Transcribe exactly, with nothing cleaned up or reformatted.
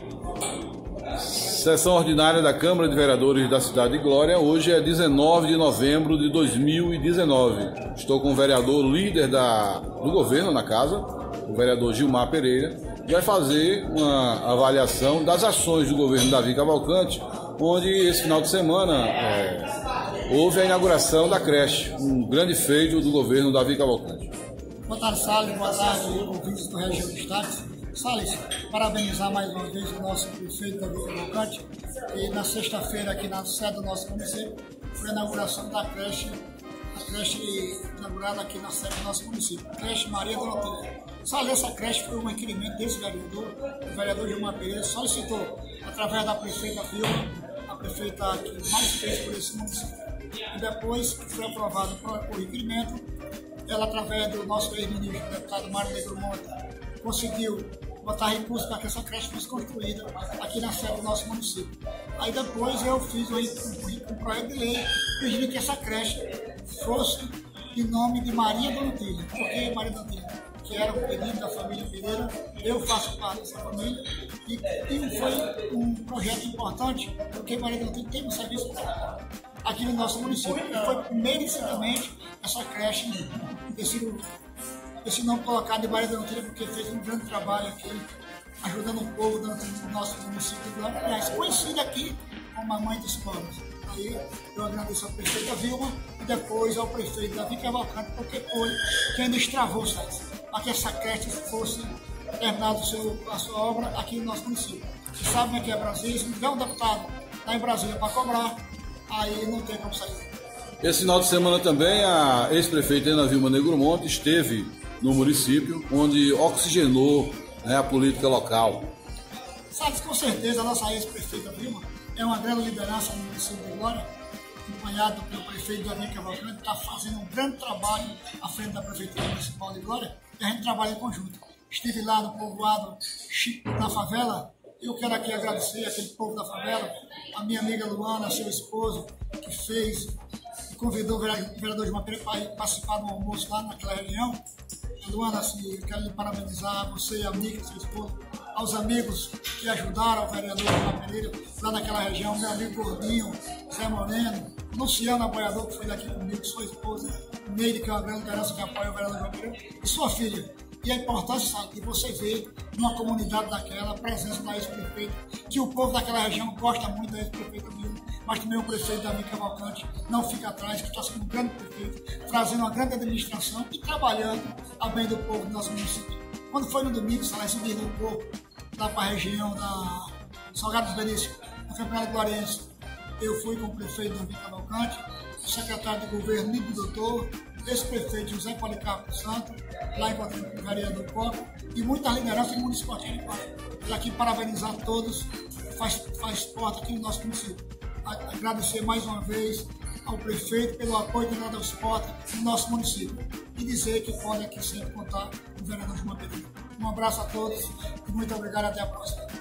Sessão ordinária da Câmara de Vereadores da cidade de Glória. Hoje é dezenove de novembro de dois mil e dezenove. Estou com o vereador líder da, do governo na casa, o vereador Gilmar Pereira, que vai fazer uma avaliação das ações do governo Davi Cavalcante, onde esse final de semana é, houve a inauguração da creche, um grande feito do governo Davi Cavalcante. Boa tarde, Salles. Boa tarde, ouvintes do Região Destaques. Salles, parabenizar mais uma vez o nosso prefeito Davi Cavalcante, e na sexta-feira aqui na sede do nosso município foi a inauguração da creche, a creche inaugurada aqui na sede do nosso município, creche Maria Doroteia. Salles, essa creche foi um requerimento desse vereador, o vereador Gilmar Pereira solicitou, através da prefeita Vilma, a prefeita que mais fez por esse município. E depois que foi aprovado o requerimento, ela, através do nosso ex-ministro, o deputado Mário Negro Monte, conseguiu botar recursos para que essa creche fosse construída aqui na sede do nosso município. Aí depois eu fiz um, um, um projeto de lei pedindo que essa creche fosse em nome de Maria Doroteia. Por que Maria Doroteia? Que era um pedido da família Pereira, eu faço parte dessa família, e, e foi um projeto importante, porque Maria Doroteia tem um serviço aqui no nosso município. E foi merecidamente essa creche esse, esse nome colocado de Maria Doroteia, porque fez um grande trabalho aqui, ajudando o povo do nosso município de Glória, aliás, conhecida aqui como a mãe dos pobres. Aí eu agradeço ao prefeito Vilma e depois ao prefeito Davi Cavalcante, porque foi quem destravou para que essa creche fosse terminada a sua obra aqui no nosso município. Vocês sabem que é Brasília, se não tiver um deputado lá em Brasília para cobrar, aí não tem como sair. Esse final de semana também a ex-prefeita Ana Vilma Negro Monte esteve no município, onde oxigenou, né, a política local. Sabe, com certeza a nossa ex-prefeita Vilma é uma grande liderança no município de Glória, acompanhado pelo prefeito Davi Cavalcante, está fazendo um grande trabalho à frente da Prefeitura Municipal de Glória, e a gente trabalha em conjunto. Estive lá no povoado na favela, e eu quero aqui agradecer aquele povo da favela, a minha amiga Luana, seu esposo, que fez, convidou o vereador Gilmar Pereira para participar do almoço lá naquela região. Luana, assim, eu quero lhe parabenizar, você, amiga, seu esposo, aos amigos que ajudaram o vereador Gilmar Pereira lá naquela região, meu amigo Gordinho, Zé Moreno, Luciano Apoiador, que foi daqui comigo, sua esposa, Neide, que é uma grande liderança que apoia o vereador Gilmar Pereira, e sua filha. E a importância, sabe, de você ver numa comunidade daquela, a presença da ex-prefeita, que o povo daquela região gosta muito da ex-prefeita Vilma, mas também o prefeito Davi Cavalcante não fica atrás, que está sendo um grande prefeito, trazendo uma grande administração e trabalhando a bem do povo do nosso município. Quando foi no domingo, Salles se deslocou lá para a região da Salgado dos Benícios, no Campeonato Gloriense, eu fui com o prefeito Davi Cavalcante, o secretário de governo, Nico Doutor, ex-prefeito José Policarpo Santos, lá encontrando com o vereador Copa, e muitas lideranças do município de Glória. E aqui parabenizar a todos, faz, faz parte aqui no nosso município. Agradecer mais uma vez ao prefeito pelo apoio que dá ao esporte no nosso município. E dizer que pode aqui sempre contar com o vereador Gilmar Pereira. Um abraço a todos e muito obrigado, até a próxima.